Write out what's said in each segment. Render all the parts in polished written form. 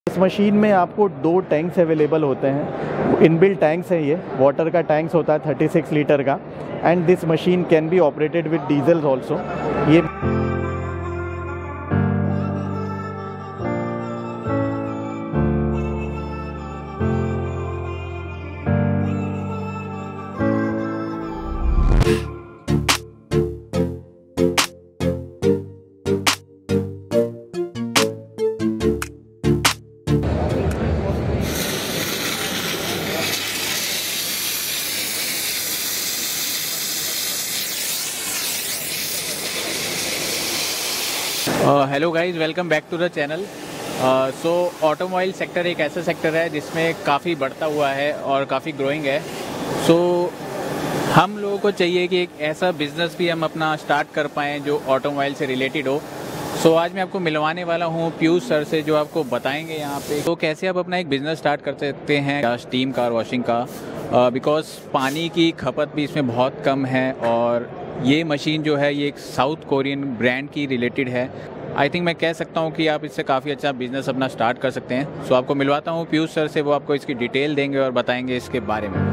इस मशीन में आपको 2 टैंक्स अवेलेबल होते हैं। इनबिल्ट टैंक्स है, ये वाटर का टैंक्स होता है 36 लीटर का। And this machine can be operated with diesels also. ये hello guys, welcome back to the channel. So automobile sector एक ऐसा सेक्टर है जिसमें काफ़ी बढ़ता हुआ है और काफ़ी ग्रोइंग है। सो हम लोगों को चाहिए कि एक ऐसा बिजनेस भी हम अपना स्टार्ट कर पाएँ जो ऑटोमोबाइल से रिलेटेड हो। सो आज मैं आपको मिलवाने वाला हूँ पीयूष सर से, जो आपको बताएंगे यहाँ पे तो कैसे आप अपना एक बिज़नेस स्टार्ट कर सकते हैं स्टीम कार वॉशिंग का, बिकॉज पानी की खपत भी इसमें बहुत कम है। और ये मशीन जो है ये एक साउथ कोरियन ब्रांड की रिलेटेड है। आई थिंक मैं कह सकता हूँ कि आप इससे काफ़ी अच्छा बिजनेस अपना स्टार्ट कर सकते हैं। सो आपको मिलवाता हूँ पीयूष सर से, वो आपको इसकी डिटेल देंगे और बताएंगे इसके बारे में।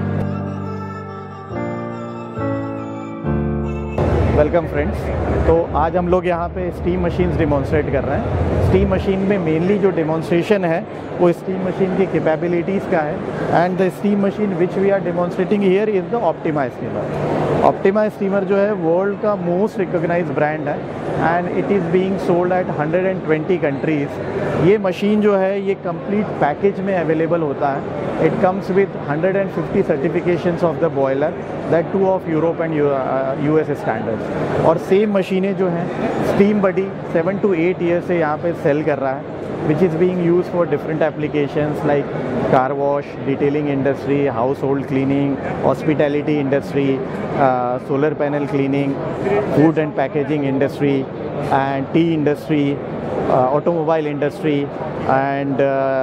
Welcome friends. तो आज हम लोग यहाँ पे स्टीम मशीन्स डिमॉन्स्ट्रेट कर रहे हैं। स्टीम मशीन में मेनली जो डिमॉन्स्ट्रेशन है वो स्टीम मशीन की कैपेबिलिटीज़ का है। And the steam machine which we are demonstrating here is the Optima steamer. Optima steamer जो है वर्ल्ड का मोस्ट रिकॉग्नाइज्ड ब्रांड है and it is being sold at 120 countries. ये मशीन जो है ये कंप्लीट पैकेज में अवेलेबल होता है। It comes with 150 certifications of the boiler, that two of Europe and US standards. और सेम मशीनें जो हैं स्टीम बडी 7 to 8 ईयर से यहाँ पे सेल कर रहा है, which is being used for different applications like car wash, detailing industry, household cleaning, hospitality industry, solar panel cleaning, food and packaging industry, and tea industry, automobile industry, and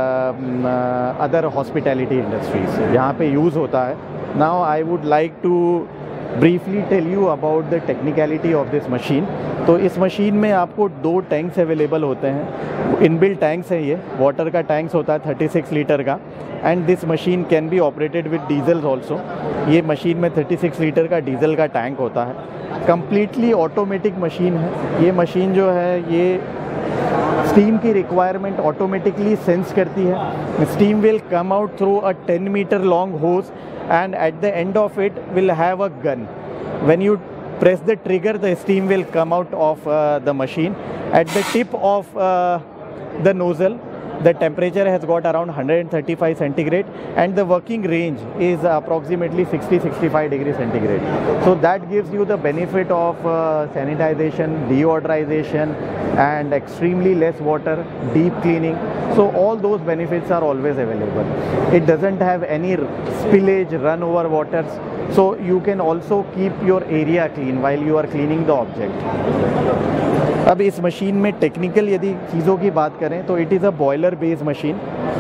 other hospitality industries यहाँ पे use होता है। Now I would like to briefly tell you about the technicality of this machine। तो इस machine में आपको 2 tanks available होते हैं। इनबिल्ट टैंक्स है, ये वाटर का टैंक्स होता है 36 लीटर का। And this machine can be operated with diesels also. ये मशीन में 36 लीटर का डीजल का टैंक होता है। कम्प्लीटली ऑटोमेटिक मशीन है। ये मशीन जो है ये स्टीम की रिक्वायरमेंट ऑटोमेटिकली सेंस करती है। Steam will come out through a 10 metre long hose and at the end of it will have a gun. When you press the trigger, the steam will come out of the machine. At the tip of the nozzle, the temperature has got around 135 centigrade and the working range is approximately 60-65 degrees centigrade. So that gives you the benefit of sanitization, deodorization and extremely less water, deep cleaning. So all those benefits are always available. It doesn't have any spillage, run over waters. So you can also keep your area clean while you are cleaning the object. अब इस machine में technical यदि चीज़ों की बात करें तो it is a boiler based machine.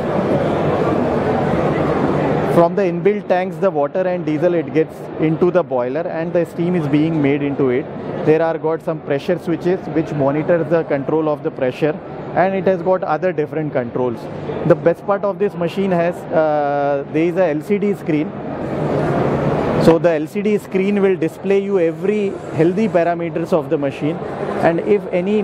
From the inbuilt tanks, the water and diesel it gets into the boiler and the steam is being made into it. There are got some pressure switches which monitors the control of the pressure, and it has got other different controls. The best part of this machine has there is a LCD screen. So the LCD screen will display you every healthy parameters of the machine, and if any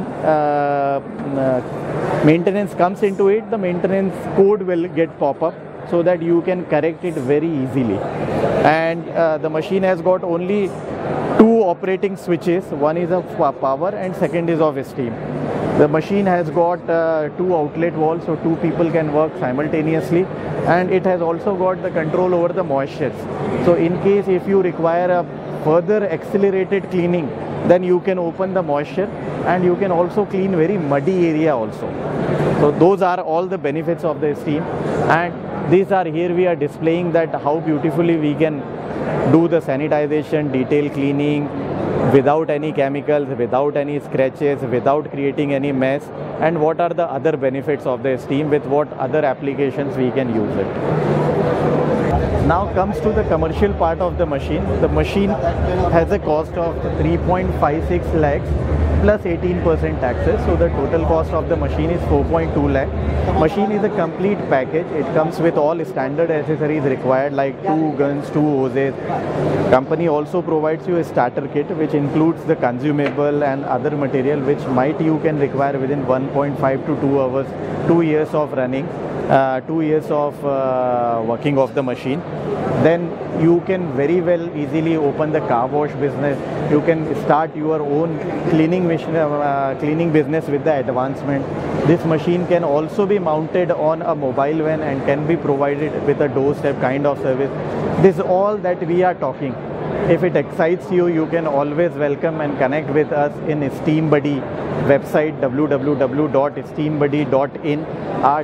maintenance comes into it, the maintenance code will get pop up so that you can correct it very easily. And the machine has got only 2 operating switches. One is of power and second is of steam. The machine has got 2 outlet valves, so 2 people can work simultaneously, and it has also got the control over the moistures. So in case if you require a further accelerated cleaning, then you can open the moisture and you can also clean very muddy area also. So those are all the benefits of the steam, and these are here we are displaying that how beautifully we can do the sanitization, detail cleaning without any chemicals, without any scratches, without creating any mess, and what are the other benefits of the steam, with what other applications we can use it. Now comes to the commercial part of the machine. The machine has a cost of 3.56 lakhs plus 18% taxes. So the total cost of the machine is 4.2 lakh. Machine is a complete package. It comes with all standard accessories required like 2 guns, 2 hoses. Company also provides you a starter kit which includes the consumable and other material which you can require within 1.5 to 2 hours, 2 years of running, 2 years of working of the machine. Then you can very well easily open the car wash business. You can start your own cleaning business with the advancement. This machine can also be mounted on a mobile van and can be provided with a doorstep kind of service. This is all that we are talking. If it excites you, you can always welcome and connect with us in SteamBuddy website www.steambuddy.in or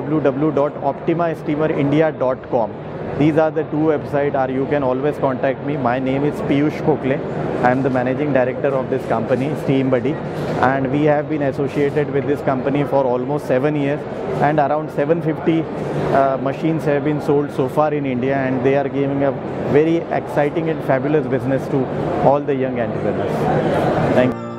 www.optimasteamerindia.com. These are the 2 websites, or you can always contact me. My name is Piyush Kokle. I am the managing director of this company, SteamBuddy, and we have been associated with this company for almost 7 years, and around 750 machines have been sold so far in India, and they are giving a very exciting and fabulous business to all the young entrepreneurs. Thank you.